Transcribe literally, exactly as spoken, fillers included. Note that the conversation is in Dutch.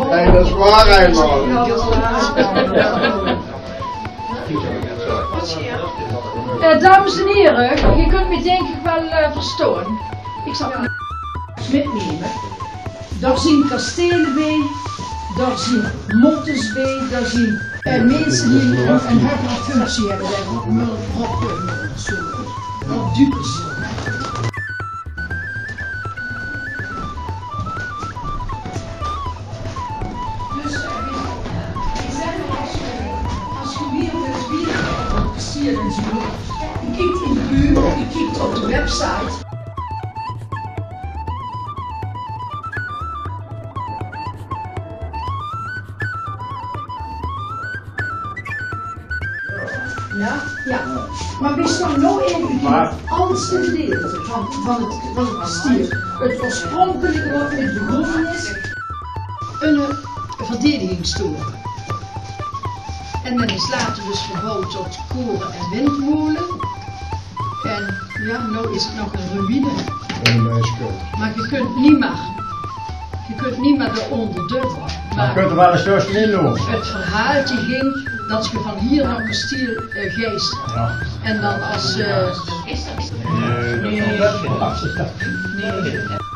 Nee, dat is waar helemaal. Ja, dat is waar. Uh, dames en heren, je kunt me denk ik wel uh, verstaan. Ik zal een metnemen. Daar zien kastelen bij, daar zien motters bij, daar zien uh, mensen die een, een hogere functie hebben, bijvoorbeeld mulproppen of zo, of dupes. Dus uh, ik zeg als je, als je weer dus weer op het kasteel en zo, je kijkt in de buurt, je kijkt op de website. Ja, ja. Maar we staan nou even in het oudste gedeelte van, van het, van het kasteel. Het oorspronkelijke wat het begonnen is, een verdedigingstoren. En men is later dus verbouwd tot koren en windmolen. En ja, nu is het nog een ruïne. Maar je kunt niet meer, je kunt niet meer eronder duiken. Maar je kunt er wel eens tussenin lopen. Het verhaal die ging dat je van hier naar Kasteel uh, Geest. Ja. En dan als... Uh, Nee, nee, nee. nee.